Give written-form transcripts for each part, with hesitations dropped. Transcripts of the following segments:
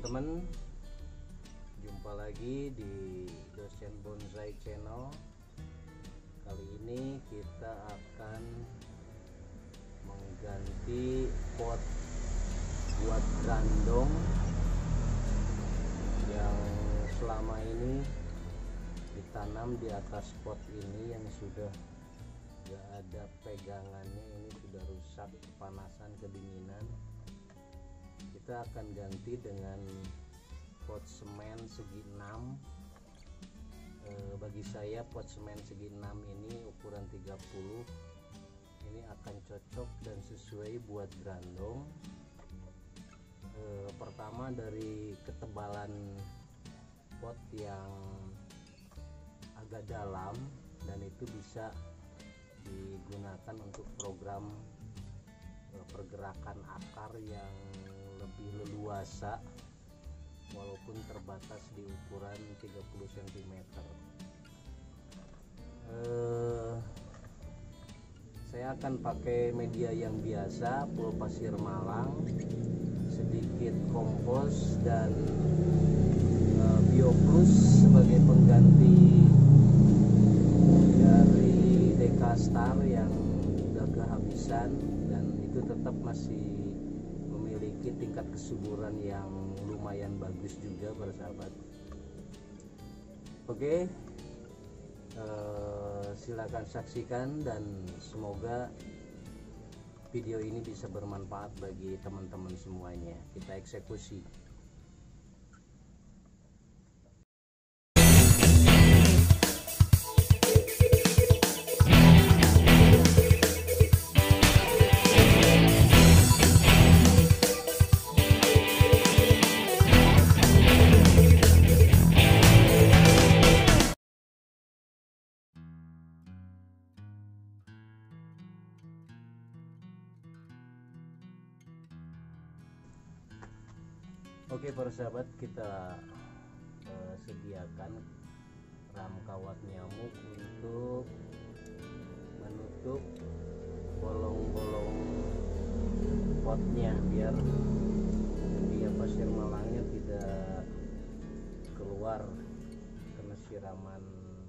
teman-teman, jumpa lagi di Dosen Bonsai Channel. Kali ini kita akan mengganti pot buat gandong yang selama ini ditanam di atas pot ini yang sudah gak ada pegangannya, ini sudah rusak, kepanasan, kedinginan. Kita akan ganti dengan pot semen segi 6. Bagi saya pot semen segi 6 ini ukuran 30 ini akan cocok dan sesuai buat grandong. Pertama dari ketebalan pot yang agak dalam, dan itu bisa digunakan untuk program pergerakan akar yang lebih leluasa walaupun terbatas di ukuran 30 cm. Saya akan pakai media yang biasa, pul pasir malang, sedikit kompos dan bioplus sebagai pengganti dari Dekastar yang udah kehabisan, dan itu tetap masih memiliki tingkat kesuburan yang lumayan bagus juga para sahabat. Oke, silakan saksikan dan semoga video ini bisa bermanfaat bagi teman-teman semuanya. Kita eksekusi. Oke para sahabat, kita sediakan ram kawat nyamuk untuk menutup bolong-bolong potnya biar pasir malangnya tidak keluar karena siraman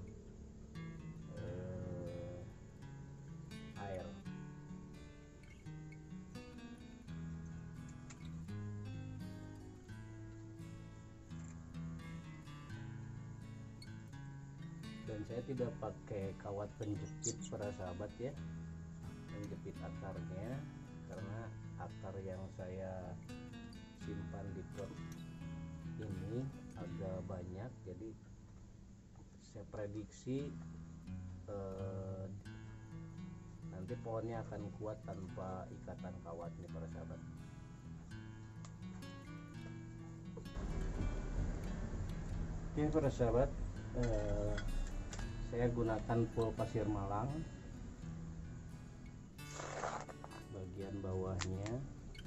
air. Dan saya tidak pakai kawat penjepit para sahabat ya, penjepit akarnya, karena akar yang saya simpan di pot ini agak banyak, jadi saya prediksi nanti pohonnya akan kuat tanpa ikatan kawat nih para sahabat. Oke para sahabat, saya gunakan pul pasir malang bagian bawahnya.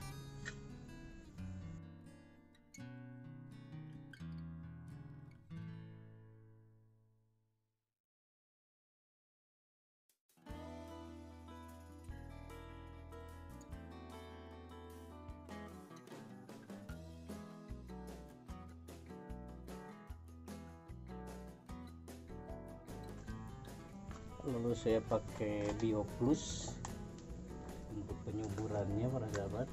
Lalu saya pakai bioplus untuk penyuburannya para sahabat.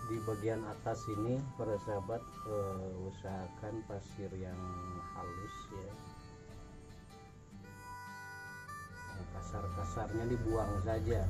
di bagian atas ini para sahabat usahakan pasir yang halus ya, yang kasar-kasarnya dibuang saja.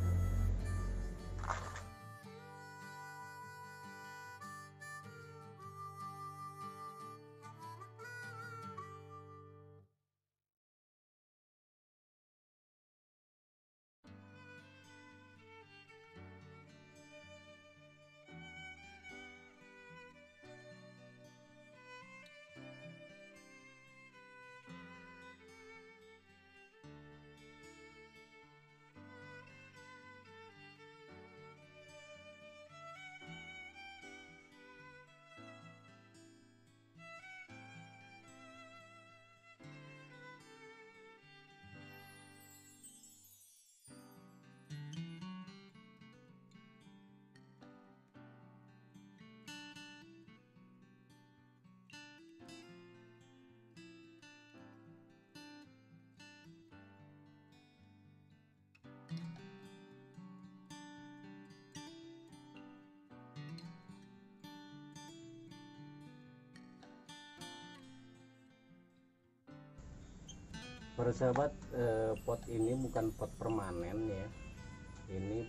Para sahabat, pot ini bukan pot permanen ya, ini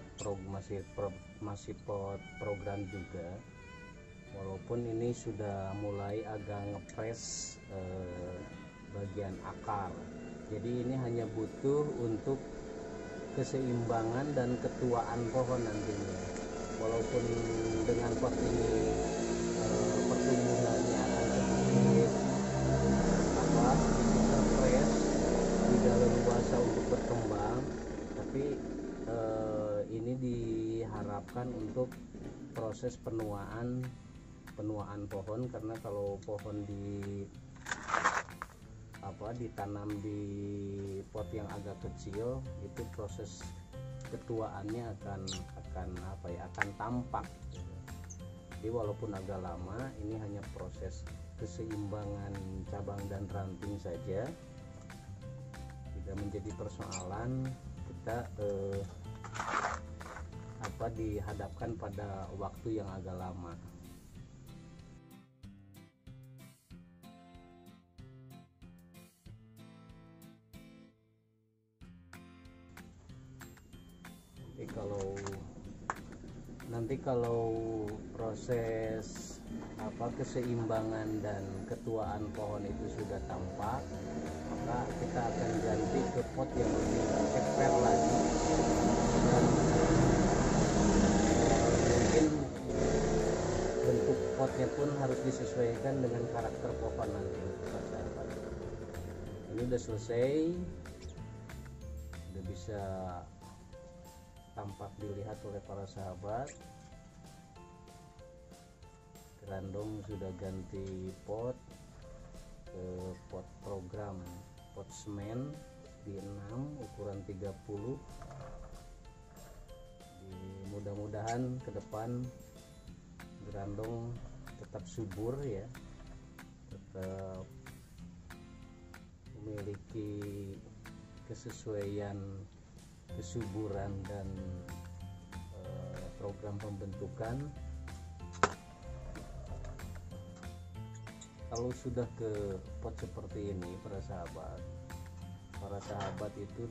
masih pot program juga, walaupun ini sudah mulai agak ngepres bagian akar. Jadi ini hanya butuh untuk keseimbangan dan ketuaan pohon nantinya. Walaupun dengan pot ini pertumbuhannya akan sedikit terpres, tidak leluasa untuk berkembang, tapi ini diharapkan untuk proses penuaan pohon, karena kalau pohon ditanam di pot yang agak kecil, itu proses ketuaannya akan tampak. Jadi walaupun agak lama, ini hanya proses keseimbangan cabang dan ranting saja, tidak menjadi persoalan kita dihadapkan pada waktu yang agak lama. Nanti kalau proses keseimbangan dan ketuaan pohon itu sudah tampak, maka kita akan ganti ke pot yang lebih ceper lagi, dan mungkin bentuk potnya pun harus disesuaikan dengan karakter pohon nanti. Ini udah selesai, udah bisa tampak dilihat oleh para sahabat. Grandong sudah ganti pot ke pot program, pot semen di 6 ukuran 30. Mudah-mudahan ke depan Grandong tetap subur ya, tetap memiliki kesesuaian kesuburan dan program pembentukan. Kalau sudah ke pot seperti ini para sahabat itu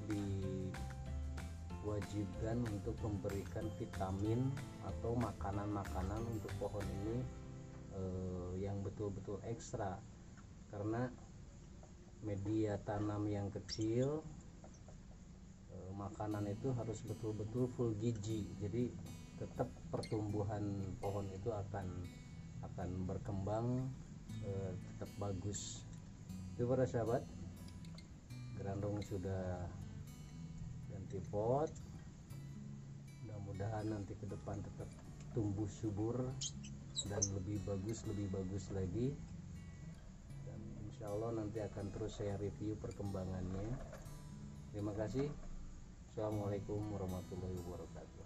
diwajibkan untuk memberikan vitamin atau makanan-makanan untuk pohon ini yang betul-betul ekstra, karena media tanam yang kecil, makanan itu harus betul-betul full gizi, jadi tetap pertumbuhan pohon itu akan berkembang tetap bagus. Itu para sahabat, Grandong sudah ganti pot, mudah-mudahan nanti ke depan tetap tumbuh subur dan lebih bagus lagi, dan insya Allah nanti akan terus saya review perkembangannya. Terima kasih. Assalamualaikum warahmatullahi wabarakatuh.